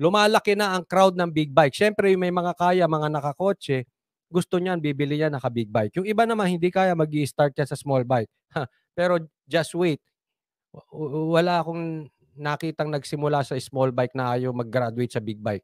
lumalaki na ang crowd ng big bike. Siyempre, may mga kaya, mga nakakotse, gusto niyan, bibili niya naka-big bike. Yung iba naman, hindi kaya, mag-i-start yan sa small bike. Pero just wait. Wala akong nakitang nagsimula sa small bike na ayaw mag-graduate sa big bike.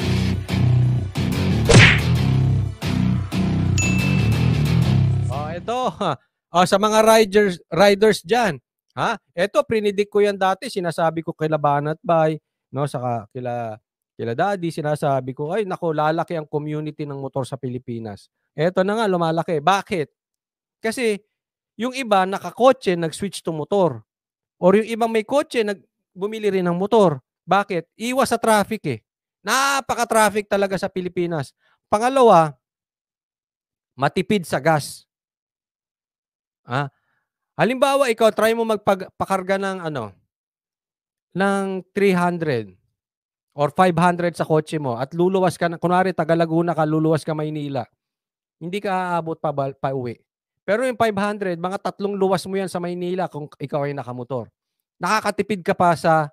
Ito. Sa mga riders dyan. Ito, prinidik ko yan dati. Sinasabi ko kila Banat Bay, no, saka kila Daddy, sinasabi ko, ay nako, lalaki ang community ng motor sa Pilipinas. Eto na nga, lumalaki. Bakit? Kasi yung iba nakakotse, nag-switch to motor. Or yung ibang may kotse, bumili rin ng motor. Bakit? Iwas sa traffic eh. Napaka-traffic talaga sa Pilipinas. Pangalawa, matipid sa gas. Halimbawa, ikaw, try mo magpakarga ng ng 300 or 500 sa kotse mo at luluwas ka, kunwari taga Laguna ka, luluwas ka Maynila. Hindi ka aabot pa uwi. Pero yung 500, mga 3 luwas mo yan sa Maynila kung ikaw ay nakamotor. Nakakatipid ka pa sa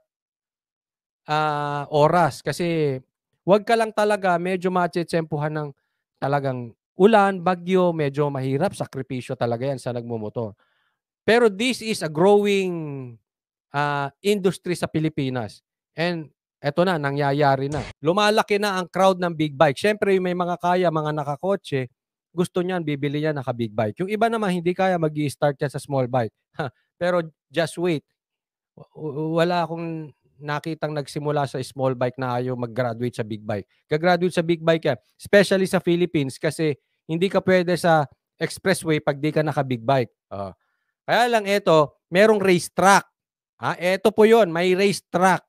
oras kasi wag ka lang talaga medyo matsetsempuhan ng talagang ulan, bagyo, medyo mahirap, sakripisyo talaga yan sa nagmumotor. Pero this is a growing industry sa Pilipinas. And eto na, nangyayari na. Lumalaki na ang crowd ng big bike. Siyempre, may mga kaya, mga nakakotse, gusto niyan, bibili niya naka-big bike. Yung iba naman, hindi kaya, mag-i-start yan sa small bike. Pero just wait. Wala akong nakitang nagsimula sa small bike na ayaw mag-graduate sa big bike. Gagraduate sa big bike yan. Especially sa Philippines kasi hindi ka pwede sa expressway pag di ka naka-big bike. Kaya lang ito, merong racetrack. Ito po yun, may racetrack.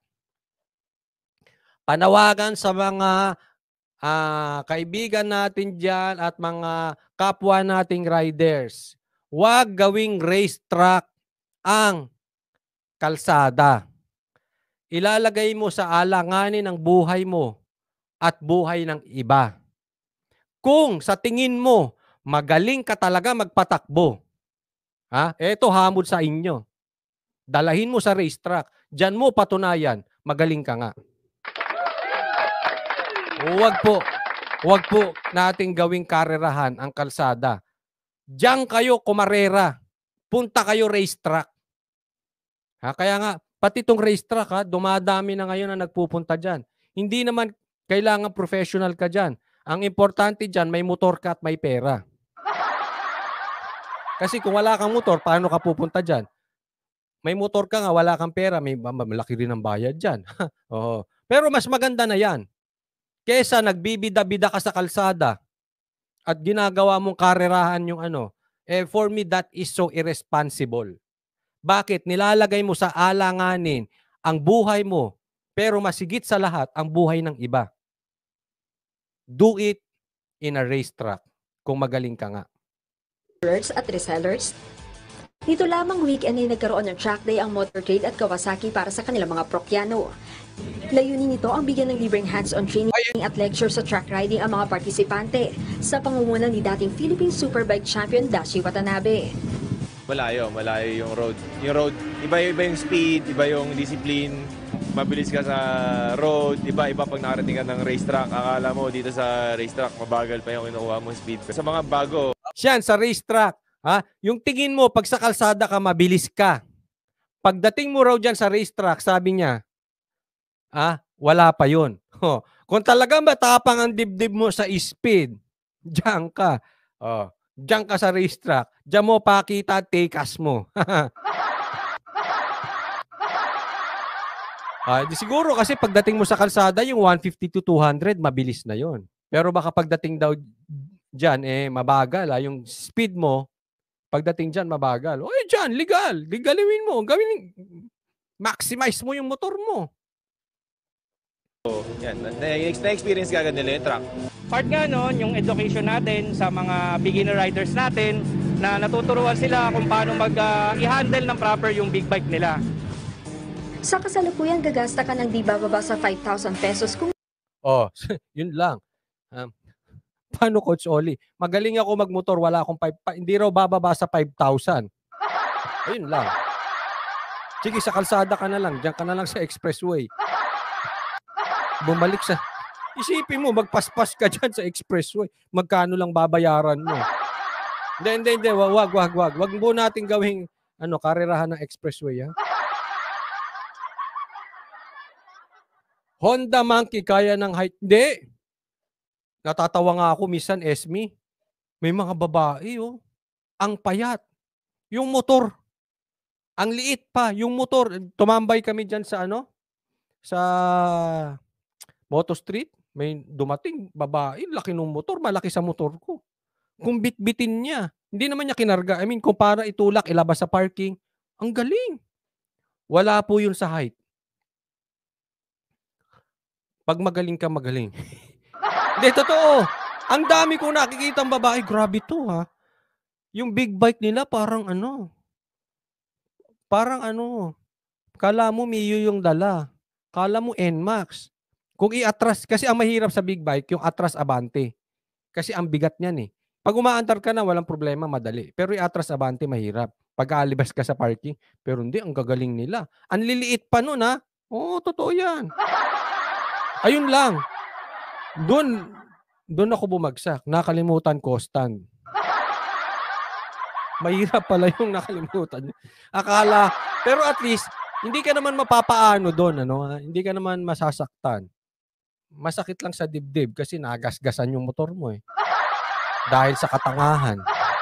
Panawagan sa mga kaibigan natin dyan at mga kapwa nating riders. Huwag gawing racetrack ang kalsada. Ilalagay mo sa alanganin ang buhay mo at buhay ng iba. Kung sa tingin mo, magaling ka talaga magpatakbo, eto hamon sa inyo. Dalahin mo sa racetrack. Diyan mo patunayan, magaling ka nga. Huwag po nating gawing karerahan ang kalsada. Diyan kayo kumarera. Punta kayo racetrack. Kaya nga, pati itong racetrack, dumadami na ngayon na nagpupunta dyan. Hindi naman kailangan professional ka dyan. Ang importante dyan, may motor ka at may pera. Kasi kung wala kang motor, paano ka pupunta dyan? May motor ka nga, wala kang pera, may malaki rin ang bayad dyan. Pero mas maganda na yan. Kesa nagbibida-bida ka sa kalsada at ginagawa mong karerahan yung for me, that is so irresponsible. Bakit? Nilalagay mo sa alanganin ang buhay mo, pero masigit sa lahat, ang buhay ng iba. Do it in a racetrack kung magaling ka nga. At resellers, dito lamang weekend ay nagkaroon ng track day ang Motor Trade at Kawasaki para sa kanilang mga prokyano. Layunin nito ang bigyan ng libreng hands-on training at lecture sa track riding ang mga partisipante sa pangunguna ni dating Philippine Superbike Champion Dashi Watanabe. Malayo yung road. Yung road, iba yung speed, iba yung discipline. Mabilis ka sa road, iba pag nakarating ka ng racetrack. Akala mo dito sa racetrack, mabagal pa yung kinukuha mong speed. Sa mga bago. Siyan, sa racetrack. Yung tingin mo, pag sa kalsada ka, mabilis ka. Pagdating mo raw dyan sa racetrack, sabi niya, wala pa yun. Kung talagang matapang ang dibdib mo sa speed, diyan ka. Diyan ka sa racetrack. Diyan mo pakita at takas mo. Di siguro kasi pagdating mo sa kalsada, yung 150 to 200, mabilis na yon. Pero baka pagdating daw dyan, mabagal. Yung speed mo, pagdating dyan, mabagal. Dyan, legal. Legalin mo. Maximize mo yung motor mo. Yan, na-experience ka agad nila yung track. Part nga nun, yung education natin sa mga beginner riders natin na natuturuan sila kung paano i-handle ng proper yung big bike nila. Sa kasalukuyan, gagasta ka ng di bababa sa 5,000 pesos kung... Yun lang. Paano, Coach Oli? Magaling ako magmotor, wala akong hindi raw bababa sa 5,000. Ayun lang. Sige, sa kalsada ka na lang. Diyan ka na lang sa expressway. bumalik sa isipin mo magpaspas ka diyan sa expressway, magkano lang babayaran mo? Hindi, wag. Wag mo nating gawing ano, karerahan ng expressway, ha? Honda Monkey kaya ng height. Hindi. Natatawa nga ako minsan, Esme. May mga babae, oh. Ang payat. Yung motor. Ang liit pa. Yung motor. Tumambay kami dyan sa ano? Sa Moto Street. May dumating babae. Laki ng motor. Malaki sa motor ko. Kung bitbitin niya. Hindi naman niya kinarga. I mean, kung para itulak, ilabas sa parking. Ang galing. Wala po yun sa height. Pag magaling ka, magaling. Hindi, totoo. Ang dami kong nakikitang babae. Grabe to, ha? Yung big bike nila parang ano, kala mo Mio yung dala. Kala mo NMAX. Kung i-atras, kasi ang mahirap sa big bike, yung atras abante. Kasi ang bigat niyan eh. Pag umaandar ka na, walang problema, madali. Pero i-atras abante, mahirap. Pag aalibas ka sa parking, pero hindi, ang gagaling nila. Ang liliit pa nun, ha? Oo, totoo yan. Ayun lang. Doon ako bumagsak. Nakalimutan ko stand. Mahirap pala yung nakalimutan. Akala, pero at least, hindi ka naman mapapaano doon, ano? Hindi ka naman masasaktan. Masakit lang sa dibdib kasi nagasgasan yung motor mo eh. Dahil sa katangahan.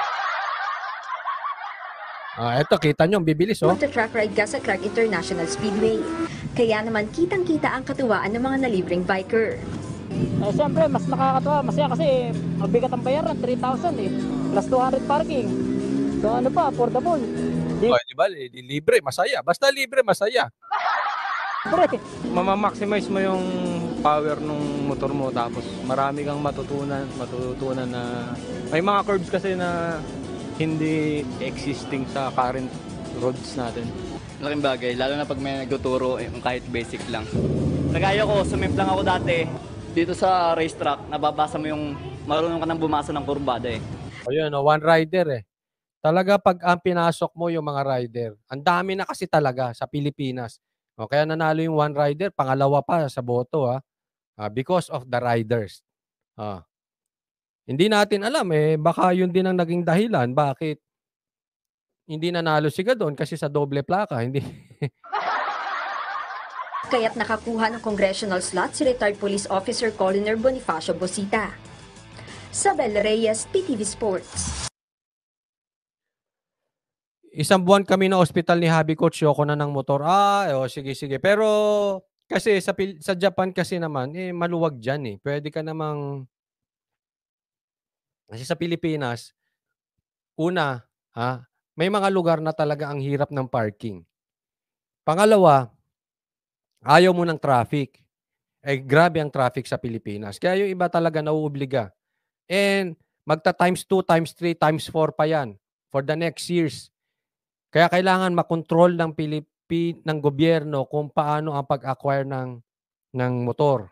Eto, kita nyo, bibilis oh. Magta-track ride ka sa Clark International Speedway. Kaya naman kitang-kita ang katuwaan ng mga nalibreng biker. Siyempre, mas nakakatuwa, masaya kasi mabigat ang bayaran, 3,000 eh. Plus 200 parking. So ano pa, affordable. Diba, libre, masaya. Basta libre, masaya. Mamamaximize mo yung power ng motor mo tapos marami kang matutunan na may mga curbs kasi na hindi existing sa current roads natin. Laking bagay, lalo na pag may nagtuturo kahit basic lang. Nagaya ko, sumimp lang ako dati. Dito sa racetrack, nababasa mo yung marunong ka nang bumasa ng kurbada eh. Ayun, one rider eh. Talaga pag ang pinasok mo yung mga rider, ang dami na kasi talaga sa Pilipinas. Kaya nanalo yung one rider, pangalawa pa sa boto because of the riders. Hindi natin alam eh, baka yun din ang naging dahilan bakit hindi nanalo si Gadon kasi sa doble plaka, hindi. Kaya't nakakuha ng congressional slot si retired police officer Colonel Bonifacio Bosita. Sabel Reyes, PTV Sports. Isang buwan kami na ospital ni Habi Coach, yoko na ng motor. Sige. Pero kasi sa Japan kasi naman, maluwag dyan eh. Pwede ka namang, kasi sa Pilipinas, una, may mga lugar na talaga ang hirap ng parking. Pangalawa, ayaw mo ng traffic. Grabe ang traffic sa Pilipinas. Kaya yung iba talaga nauobliga. And magta times 2, times 3, times 4 pa yan for the next years. Kaya kailangan makontrol ng gobyerno kung paano ang pag-acquire ng motor.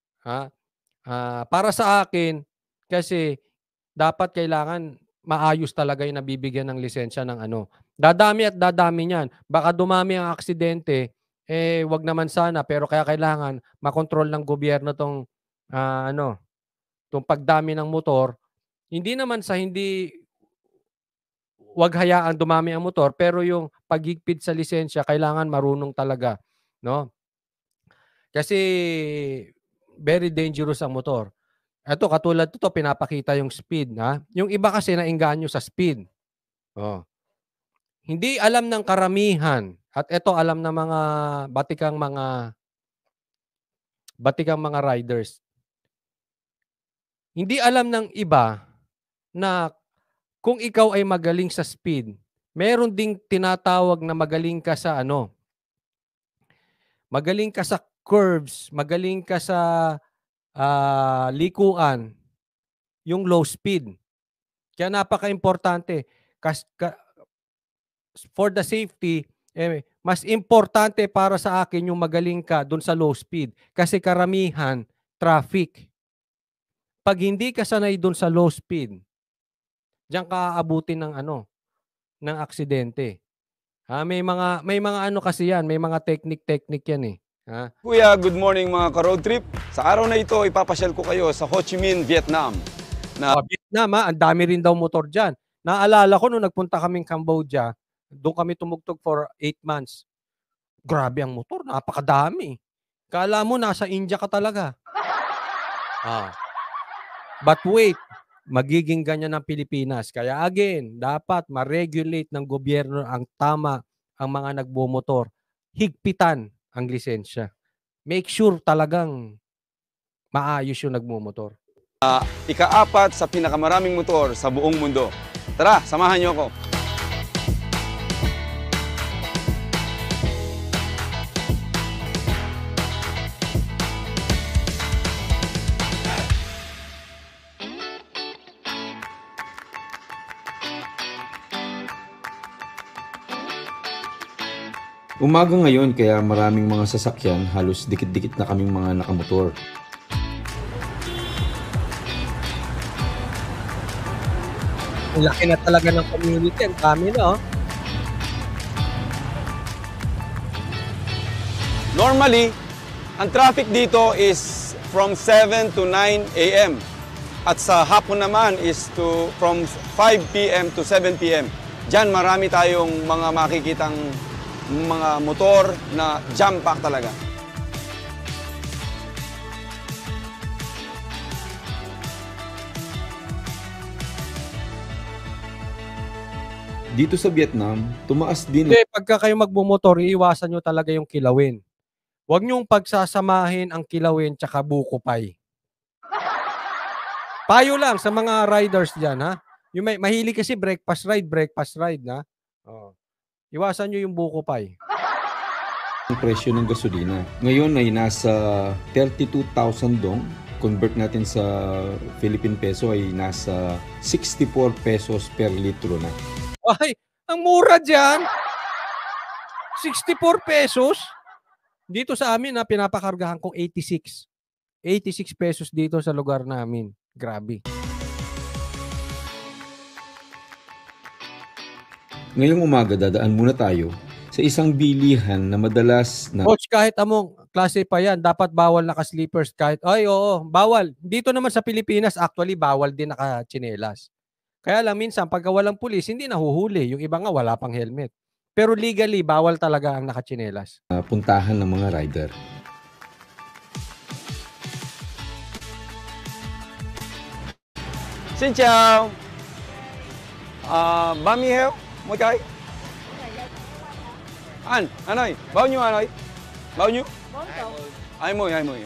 Para sa akin, kasi dapat kailangan maayos talaga yung nabibigyan ng lisensya ng ano. Dadami at dadami niyan. Baka dumami ang aksidente, wag naman sana, pero kaya kailangan makontrol ng gobyerno tong pagdami ng motor. Hindi naman sa hindi wag hayaang dumami ang motor, pero yung paghigpit sa lisensya kailangan marunong talaga, no? Kasi very dangerous ang motor. Ito katulad nito pinapakita yung speed, Yung iba kasi naengganyo sa speed. Hindi alam ng karamihan at ito alam ng mga batikang mga riders. Hindi alam ng iba na kung ikaw ay magaling sa speed, meron ding tinatawag na magaling ka sa magaling ka sa curves, magaling ka sa likuan, yung low speed. Kaya napaka-importante. For the safety, mas importante para sa akin yung magaling ka dun sa low speed. Kasi karamihan, traffic. Pag hindi ka sanay dun sa low speed, diyan ka aabutin ng aksidente. May mga ano kasi yan, may mga technique yan eh. Ha? Kuya, good morning mga ka-road trip. Sa araw na ito, ipapasyal ko kayo sa Ho Chi Minh, Vietnam. Vietnam, ang dami rin daw motor dyan. Naalala ko nung nagpunta kaming Cambodia, doon kami tumugtog for 8 months. Grabe ang motor, napakadami. Kala mo nasa India ka talaga. But wait, magiging ganyan ang Pilipinas. Kaya again, dapat ma-regulate ng gobyerno ang tama ang mga nagbomotor. Higpitan ang lisensya. Make sure talagang maayos yung nagmumotor. Ika-4 sa pinakamaraming motor sa buong mundo. Tara, samahan niyo ako. Umaga ngayon kaya maraming mga sasakyan, halos dikit-dikit na kaming mga nakamotor. Ang laki na talaga ng community. Ang dami na, oh. Normally, ang traffic dito is from 7 to 9 a.m. At sa hapon naman is from 5 p.m. to 7 p.m. Diyan marami tayong mga makikitang mga motor na jam pack talaga. Dito sa Vietnam, tumaas din Hindi, pagka kayo magbumotor, iiwasan nyo talaga yung kilawin. Huwag nyong pagsasamahin ang kilawin tsaka buko pie. Payo lang sa mga riders dyan, ha? Yung mahilig kasi breakfast ride, na. Oh. Iwasan nyo yung buko pie. ang presyo ng gasolina. Ngayon ay nasa 32,000 dong. Convert natin sa Philippine peso ay nasa 64 pesos per litro na. Ay, ang mura dyan. 64 pesos. Dito sa amin, na pinapakargahan ko 86. 86 pesos dito sa lugar namin. Grabe. Ngayong umaga dadaan muna tayo sa isang bilihan na madalas na Coach, kahit among klase pa yan, dapat bawal naka-sleepers kahit, ay oo, bawal. Dito naman sa Pilipinas, actually, bawal din naka-tsinelas. Kaya lang minsan, pagka walang pulis, hindi nahuhuli. Yung iba nga, wala pang helmet. Pero legally, bawal talaga ang naka-tsinelas. puntahan ng mga rider. Xin chào. Bao nhiêu heo? Mỗi cây? Anh ơi, bao nhiêu anh ơi? Bao nhiêu? 20, 20.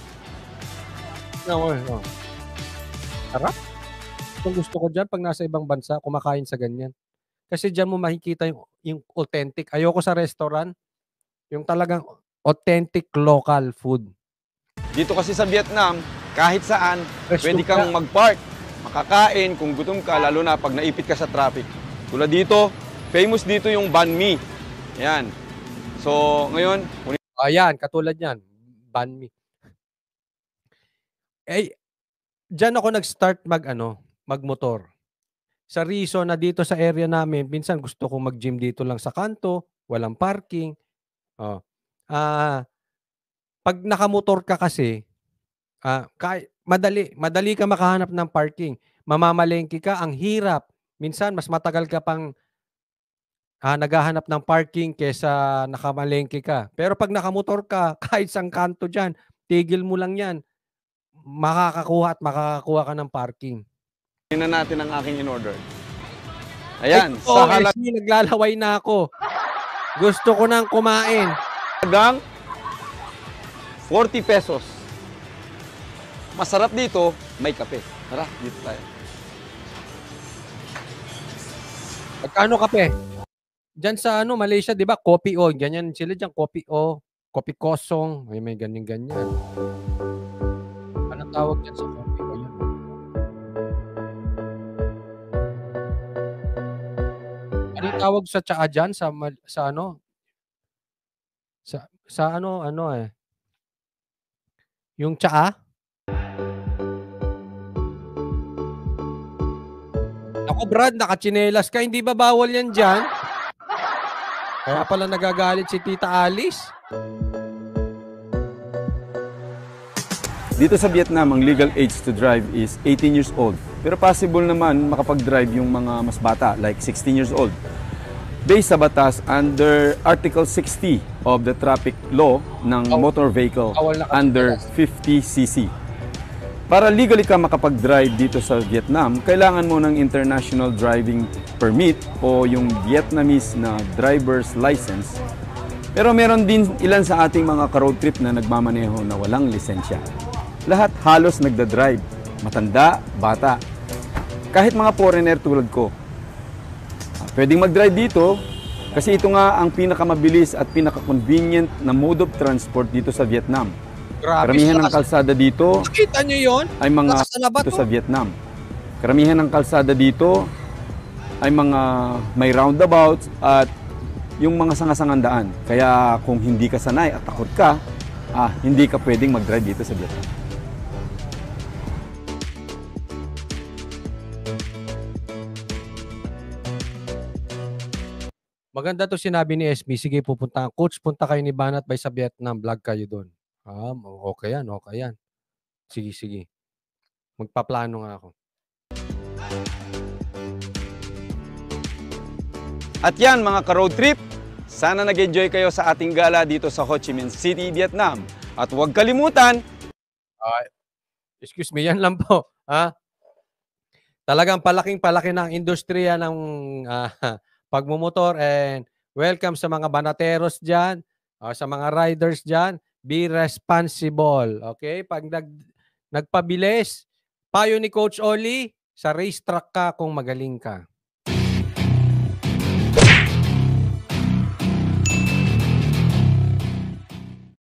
Oo. Sarap. Itong gusto ko dyan, pag nasa ibang bansa, kumakain sa ganyan. Kasi dyan mo makikita yung authentic. Ayoko sa restaurant, yung talagang authentic local food. Dito kasi sa Vietnam, kahit saan, Resto pwede kang mag-park, makakain kung gutom ka, lalo na pag naipit ka sa traffic. Tulad dito, famous dito yung banh mi. Yan. So, ngayon, Ayan, katulad yan. Banh mi. Eh, dyan ako nag-start magmotor. Sa reason na dito sa area namin, minsan gusto kong mag-gym dito lang sa kanto, walang parking. Oh. Pag nakamotor ka kasi, madali ka makahanap ng parking. Mamamalengke ka, ang hirap. Minsan, mas matagal ka pang naghahanap ng parking kesa nakamalengke ka. Pero pag nakamotor ka, kahit sang kanto dyan, tigil mo lang yan, makakakuha ka ng parking. tingnan natin ang aking in-order. Ayan, Ay, sa halagang naglalaway na ako. Gusto ko nang kumain. 40 pesos. Masarap dito, may kape. Tara, dito tayo. Magkano kape? Diyan sa Malaysia, 'di ba? Kopi o, ganyan sila diyan, kopi o, kopi kosong, may ganyan-ganyan. Anong tawag diyan sa kopi o yan? Anong tawag sa tsaa diyan yung tsaa? Ako, Brad, nakatsinelas ka, hindi ba bawal yan diyan? Kaya pala nagagalit si Tita Alice. Dito sa Vietnam, ang legal age to drive is 18 years old. Pero possible naman makapag-drive yung mga mas bata, like 16 years old. Based sa batas under Article 60 of the Traffic Law ng motor vehicle under 50cc. Para legally ka makapag-drive dito sa Vietnam, kailangan mo ng International Driving Permit o yung Vietnamese na driver's license. Pero meron din ilan sa ating mga ka-road trip na nagmamaneho na walang lisensya. Lahat halos nagda-drive, matanda, bata. Kahit mga foreigner tulad ko. Pwedeng mag-drive dito kasi ito nga ang pinakamabilis at pinaka-convenient na mode of transport dito sa Vietnam. Grabe, Karamihan ng kalsada dito nakita nyo yun? ay mga Lakas na ba dito to? sa Vietnam. Karamihan ng kalsada dito ay mga may roundabouts at yung mga sangasangang daan. Kaya kung hindi ka sanay at takot ka, hindi ka pwedeng mag-drive dito sa Vietnam. Maganda to sinabi ni SB. Sige, pupunta. Coach, punta kayo ni Banat by sa Vietnam. Vlog kayo doon. Okay yan, okay yan. Sige, sige. Magpaplano nga ako. At yan mga ka-road trip, sana nag-enjoy kayo sa ating gala dito sa Ho Chi Minh City, Vietnam. At huwag kalimutan, Excuse me, yan lang po. Talagang palaki ng industriya ng pagmumotor, and welcome sa mga banateros dyan, sa mga riders dyan. Be responsible. Okay? Pag nagpabilis, payo ni Coach Oli, sa racetrack ka kung magaling ka.